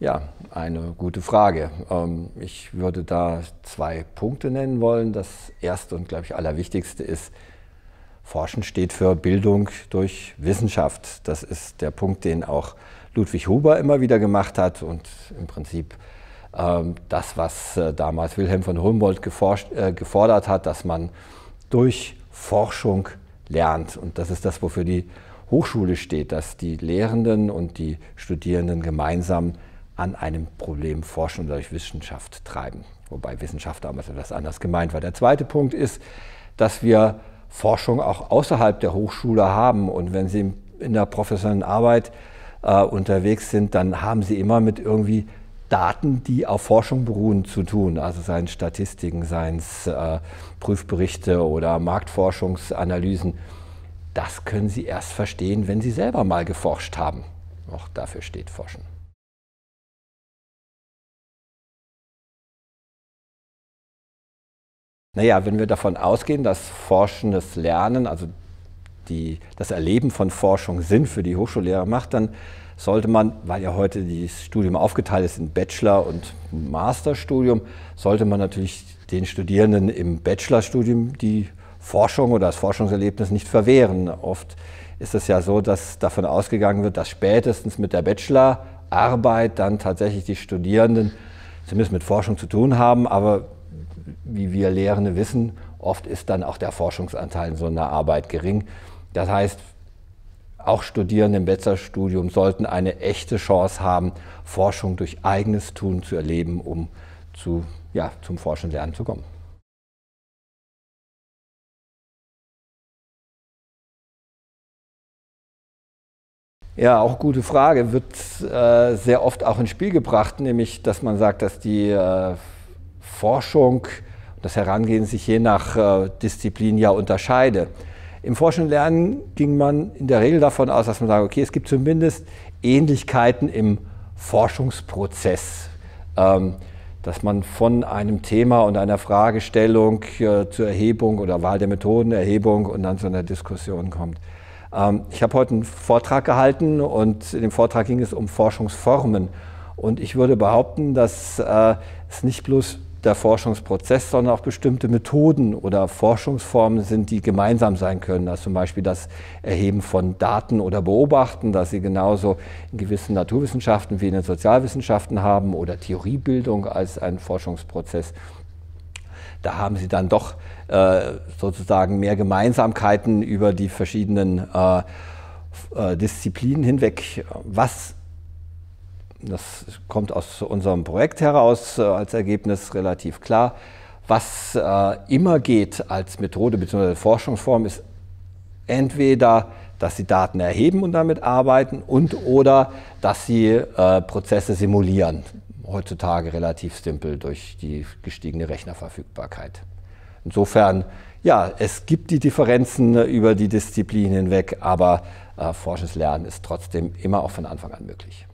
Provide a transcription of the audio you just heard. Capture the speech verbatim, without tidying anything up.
Ja, eine gute Frage. Ich würde da zwei Punkte nennen wollen. Das erste und, glaube ich, allerwichtigste ist, Forschen steht für Bildung durch Wissenschaft. Das ist der Punkt, den auch Ludwig Huber immer wieder gemacht hat und im Prinzip das, was damals Wilhelm von Humboldt geforscht, äh, gefordert hat, dass man durch Forschung lernt. Und das ist das, wofür die Hochschule steht, dass die Lehrenden und die Studierenden gemeinsam an einem Problem forschen und durch Wissenschaft treiben. Wobei Wissenschaft damals etwas anders gemeint war. Der zweite Punkt ist, dass wir Forschung auch außerhalb der Hochschule haben. Und wenn Sie in der professionellen Arbeit äh, unterwegs sind, dann haben Sie immer mit irgendwie Daten, die auf Forschung beruhen, zu tun. Also seien es Statistiken, seien es äh, Prüfberichte oder Marktforschungsanalysen. Das können Sie erst verstehen, wenn Sie selber mal geforscht haben. Auch dafür steht Forschen. Naja, wenn wir davon ausgehen, dass forschendes Lernen, also die, das Erleben von Forschung Sinn für die Hochschullehrer macht, dann sollte man, weil ja heute das Studium aufgeteilt ist in Bachelor- und Masterstudium, sollte man natürlich den Studierenden im Bachelorstudium die Forschung oder das Forschungserlebnis nicht verwehren. Oft ist es ja so, dass davon ausgegangen wird, dass spätestens mit der Bachelorarbeit dann tatsächlich die Studierenden zumindest mit Forschung zu tun haben, aber wie wir Lehrende wissen, oft ist dann auch der Forschungsanteil in so einer Arbeit gering. Das heißt, auch Studierende im Bachelorstudium sollten eine echte Chance haben, Forschung durch eigenes Tun zu erleben, um zu, ja, zum Forschen und Lernen zu kommen. Ja, auch gute Frage. Wird äh, sehr oft auch ins Spiel gebracht, nämlich, dass man sagt, dass die äh, Forschung, das Herangehen sich je nach äh, Disziplin ja unterscheide. Im Forschen und Lernen ging man in der Regel davon aus, dass man sagt, okay, es gibt zumindest Ähnlichkeiten im Forschungsprozess, ähm, dass man von einem Thema und einer Fragestellung äh, zur Erhebung oder Wahl der Methoden, Erhebung und dann zu einer Diskussion kommt. Ähm, ich habe heute einen Vortrag gehalten und in dem Vortrag ging es um Forschungsformen. Und ich würde behaupten, dass äh, es nicht bloß der Forschungsprozess, sondern auch bestimmte Methoden oder Forschungsformen sind, die gemeinsam sein können. Also zum Beispiel das Erheben von Daten oder Beobachten, das Sie genauso in gewissen Naturwissenschaften wie in den Sozialwissenschaften haben, oder Theoriebildung als ein Forschungsprozess. Da haben Sie dann doch äh, sozusagen mehr Gemeinsamkeiten über die verschiedenen äh, äh, Disziplinen hinweg. Was Das kommt aus unserem Projekt heraus äh, als Ergebnis relativ klar. Was äh, immer geht als Methode bzw. Forschungsform ist entweder, dass Sie Daten erheben und damit arbeiten und oder dass Sie äh, Prozesse simulieren. Heutzutage relativ simpel durch die gestiegene Rechnerverfügbarkeit. Insofern, ja, es gibt die Differenzen äh, über die Disziplinen hinweg, aber äh, Forschendes Lernen ist trotzdem immer auch von Anfang an möglich.